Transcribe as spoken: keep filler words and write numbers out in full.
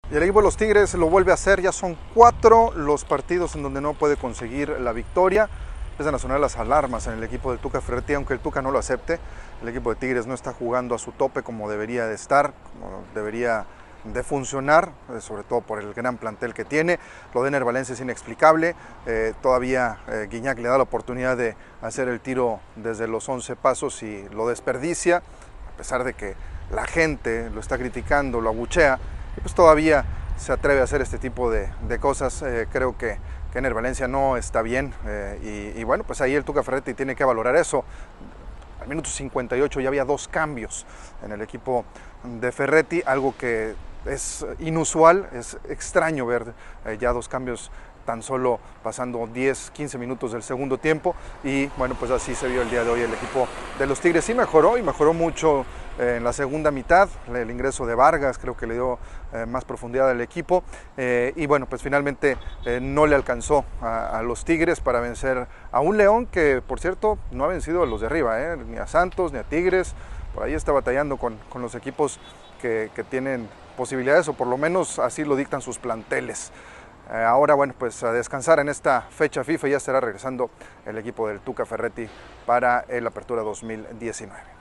Y el equipo de los Tigres lo vuelve a hacer, ya son cuatro los partidos en donde no puede conseguir la victoria. Empiezan a sonar las alarmas en el equipo del Tuca Ferretti, aunque el Tuca no lo acepte. El equipo de Tigres no está jugando a su tope como debería de estar, como debería de funcionar, sobre todo por el gran plantel que tiene. Lo de Ener Valencia es inexplicable, eh, todavía eh, Guiñac le da la oportunidad de hacer el tiro desde los once pasos y lo desperdicia, a pesar de que la gente lo está criticando, lo abuchea, y pues todavía se atreve a hacer este tipo de, de cosas. Eh, creo que, que Ener Valencia no está bien, eh, y, y bueno, pues ahí el Tuca Ferretti tiene que valorar eso. Al minuto cincuenta y ocho ya había dos cambios en el equipo de Ferretti, algo que es inusual, es extraño ver eh, ya dos cambios tan solo pasando diez, quince minutos del segundo tiempo. Y bueno, pues así se vio el día de hoy el equipo de los Tigres. Sí mejoró y mejoró mucho eh, en la segunda mitad. El ingreso de Vargas creo que le dio eh, más profundidad al equipo. Eh, y bueno, pues finalmente eh, no le alcanzó a, a los Tigres para vencer a un León que, por cierto, no ha vencido a los de arriba, eh, ni a Santos, ni a Tigres. Por ahí está batallando con, con los equipos que, que tienen posibilidades, o por lo menos así lo dictan sus planteles. Eh, ahora, bueno, pues a descansar en esta fecha FIFA, ya estará regresando el equipo del Tuca Ferretti para el Apertura dos mil diecinueve.